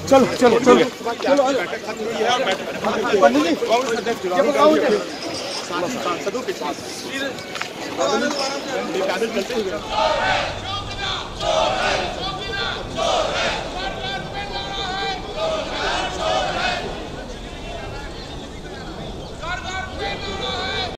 چلو چلو چلو ساتھی سانسدوں کے ساتھ پیدل چلتے ہوئے